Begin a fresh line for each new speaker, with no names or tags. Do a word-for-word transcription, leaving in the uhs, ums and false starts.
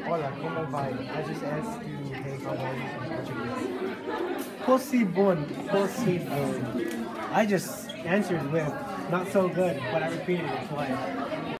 Hola, ¿cómo va? I just asked you, hey, how are you in Portuguese. Possible, possible. I just answered with not so good, but I repeated it twice.